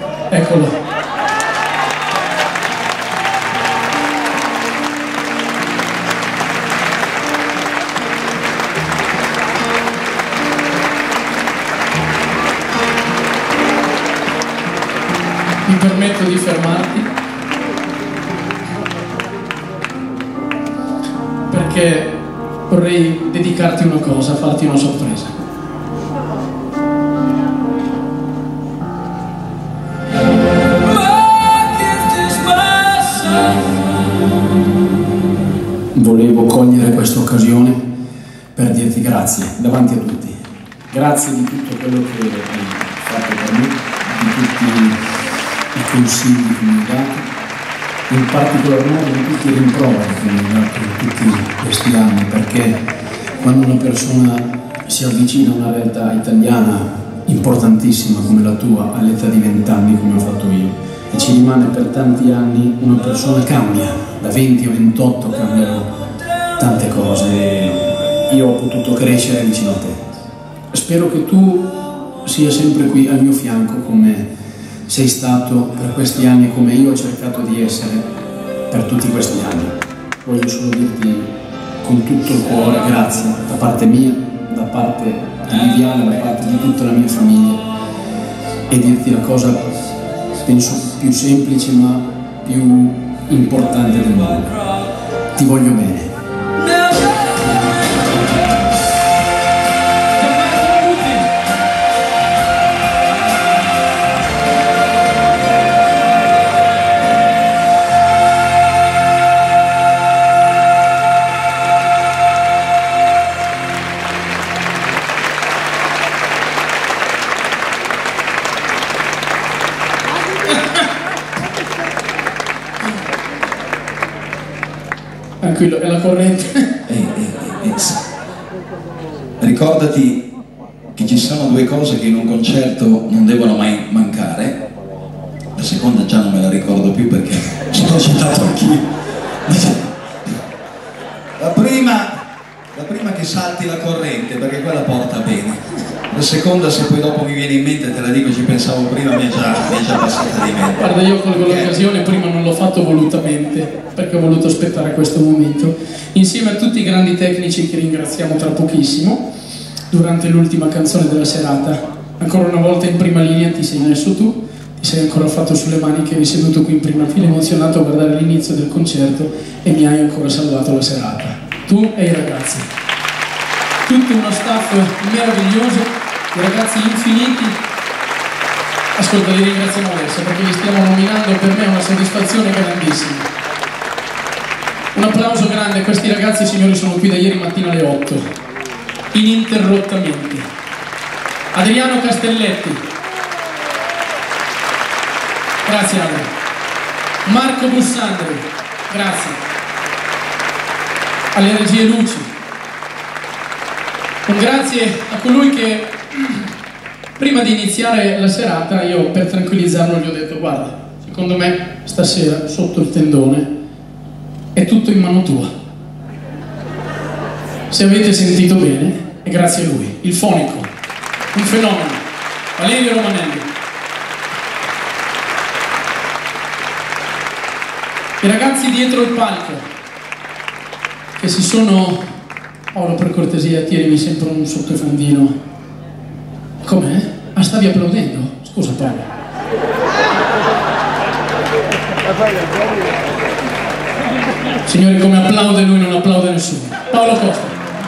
Eccolo. Mi permetto di fermarti perché vorrei dedicarti una cosa, farti una sorpresa. Volevo cogliere questa occasione per dirti grazie davanti a tutti. Grazie di tutto quello che hai fatto per me, di tutti i consigli che mi hai dato, in particolar modo di tutti i rimproveri che mi hai dato in tutti questi anni, perché quando una persona si avvicina a una realtà italiana importantissima come la tua, all'età di 20 anni come ho fatto io, e ci rimane per tanti anni, una persona cambia, da 20 o 28 cambiano tante cose, e io ho potuto crescere vicino a te. Spero che tu sia sempre qui al mio fianco come sei stato per questi anni, come io ho cercato di essere per tutti questi anni. Voglio solo dirti con tutto il cuore grazie da parte mia, da parte di Viviana, da parte di tutta la mia famiglia, e dirti la cosa penso più semplice ma più importante del mondo: ti voglio bene. Tranquillo, è la corrente. Ricordati che ci sono due cose che in un concerto non devono mai mancare. La seconda già non me la ricordo più perché sono citato anch'io. La prima che salti la corrente, perché quella porta bene. La seconda, se poi dopo mi viene in mente, te la dico, ci pensavo prima, mi è già passata di mente. Guarda, io colgo l'occasione, prima non l'ho fatto volutamente, perché ho voluto aspettare questo momento, insieme a tutti i grandi tecnici che ringraziamo tra pochissimo, durante l'ultima canzone della serata. Ancora una volta in prima linea ti sei messo tu, ti sei ancora fatto sulle mani, che eri seduto qui in prima fila, emozionato a guardare l'inizio del concerto, e mi hai ancora salvato la serata. Tu e i ragazzi. Tutto uno staff meraviglioso, i ragazzi infiniti. Ascolta, li ringraziamo adesso perché li stiamo nominando, per me è una soddisfazione grandissima. Un applauso grande a questi ragazzi, signori, sono qui da ieri mattina alle 8, ininterrottamente. Adriano Castelletti, grazie Adriano. Marco Bussandri, grazie. Alle regie luci. Un grazie a colui che prima di iniziare la serata, io per tranquillizzarlo gli ho detto: guarda, secondo me stasera sotto il tendone è tutto in mano tua. Se avete sentito bene, è grazie a lui, il fonico, un fenomeno, Valerio Romanelli. I ragazzi dietro il palco che si sono... Paolo, per cortesia, tirami sempre un sottofondino. Com'è? Ah, stavi applaudendo? Scusa Paolo. Signori, come applaude lui non applaude nessuno. Paolo Costa.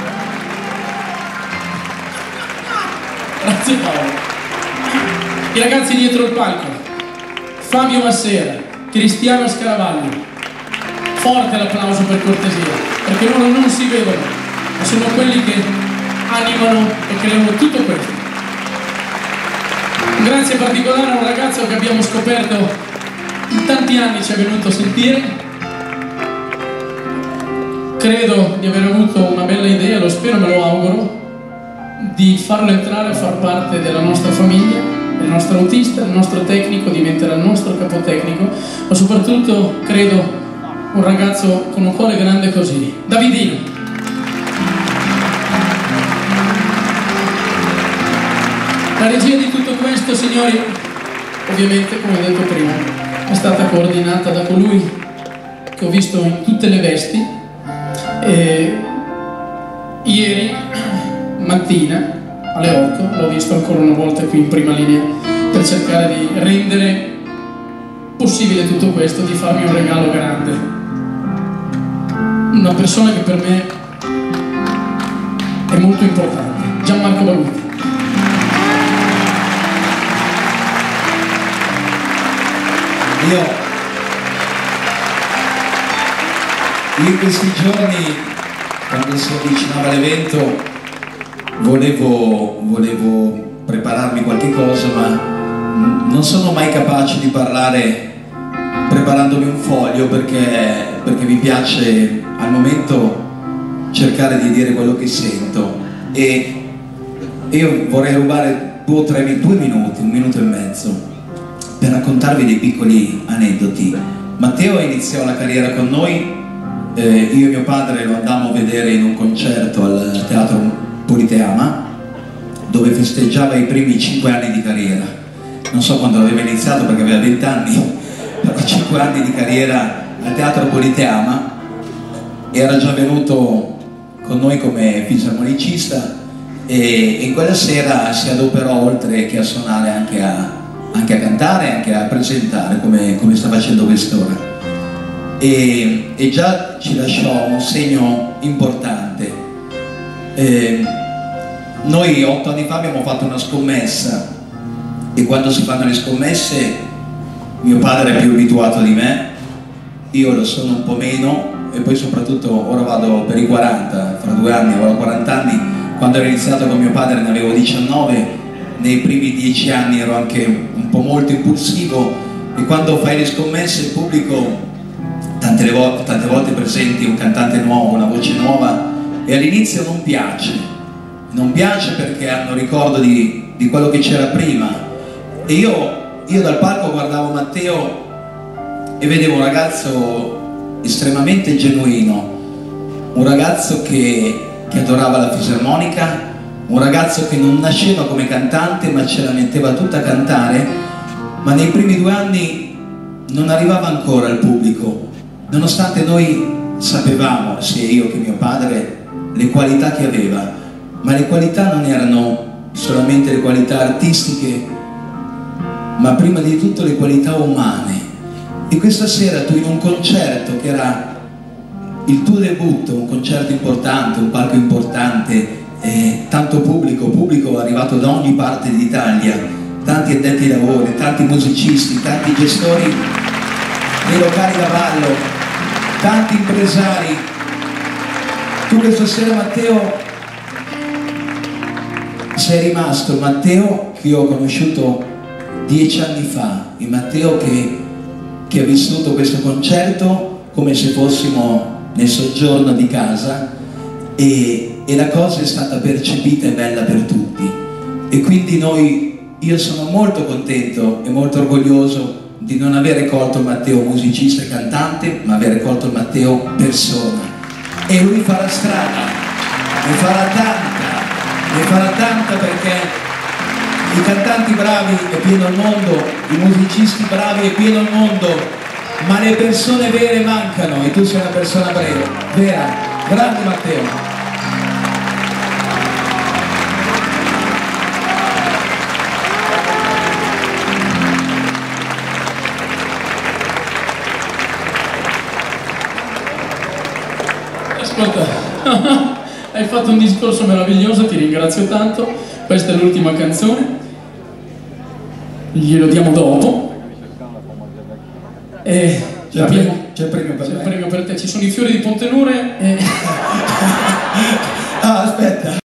Grazie Paolo. I ragazzi dietro il palco: Fabio Massera, Cristiano Scaravalli. Forte l'applauso per cortesia, perché loro non si vedono, ma sono quelli che animano e creano tutto questo. Un grazie particolare a un ragazzo che abbiamo scoperto in tanti anni, ci è venuto a sentire. Credo di aver avuto una bella idea, lo spero, me lo auguro, di farlo entrare a far parte della nostra famiglia, il nostro autista, il nostro tecnico, diventerà il nostro capotecnico, ma soprattutto credo un ragazzo con un cuore grande così, Davidino. La regia di tutto questo, signori, ovviamente, come ho detto prima, è stata coordinata da colui che ho visto in tutte le vesti. E ieri mattina alle 8 l'ho visto ancora una volta qui in prima linea per cercare di rendere possibile tutto questo, di farmi un regalo grande. Una persona che per me è molto importante, Gianmarco Bagutti. Io in questi giorni, quando si avvicinava l'evento, volevo prepararmi qualche cosa, ma non sono mai capace di parlare preparandomi un foglio, perché mi piace al momento cercare di dire quello che sento, e io vorrei rubare 2 minuti, 1 minuto e mezzo per raccontarvi dei piccoli aneddoti. Matteo iniziò la carriera con noi, io e mio padre lo andammo a vedere in un concerto al Teatro Politeama, dove festeggiava i primi 5 anni di carriera. Non so quando aveva iniziato perché aveva 20 anni, però 5 anni di carriera al Teatro Politeama. Era già venuto con noi come fisarmonicista, e in quella sera si adoperò, oltre che a suonare, anche a cantare, anche a presentare, come sta facendo quest'ora, e già ci lasciò un segno importante. Noi 8 anni fa abbiamo fatto una scommessa, e quando si fanno le scommesse mio padre è più abituato di me, io lo sono un po' meno, e poi soprattutto ora vado per i 40, fra 2 anni avrò 40 anni. Quando ero iniziato con mio padre ne avevo 19, nei primi 10 anni ero anche un po' molto impulsivo, e quando fai le scommesse il pubblico tante volte presenti un cantante nuovo, una voce nuova, e all'inizio non piace perché hanno ricordo di quello che c'era prima. E io dal palco guardavo Matteo e vedevo un ragazzo estremamente genuino, un ragazzo che adorava la fisarmonica, un ragazzo che non nasceva come cantante ma ce la metteva tutta a cantare, ma nei primi 2 anni non arrivava ancora al pubblico, nonostante noi sapevamo, sia io che mio padre, le qualità che aveva, ma le qualità non erano solamente le qualità artistiche, ma prima di tutto le qualità umane. E questa sera tu, in un concerto che era il tuo debutto, un concerto importante, un palco importante, tanto pubblico arrivato da ogni parte d'Italia, tanti addetti ai lavori, tanti musicisti, tanti gestori dei locali da ballo, tanti impresari. Tu questa sera, Matteo, sei rimasto il Matteo che io ho conosciuto 10 anni fa, il Matteo che ha vissuto questo concerto come se fossimo nel soggiorno di casa, e la cosa è stata percepita e bella per tutti. E quindi io sono molto contento e molto orgoglioso di non avere colto il Matteo musicista e cantante, ma avere colto il Matteo persona. E lui farà strada, ne farà tanta, perché i cantanti bravi è pieno il mondo, i musicisti bravi è pieno il mondo, ma le persone vere mancano, e tu sei una persona vera. Grande Matteo. Ascolta, hai fatto un discorso meraviglioso, ti ringrazio tanto. Questa è l'ultima canzone, glielo diamo dopo. C'è il premio per te, ci sono i fiori di Pontenure e... Ah, aspetta.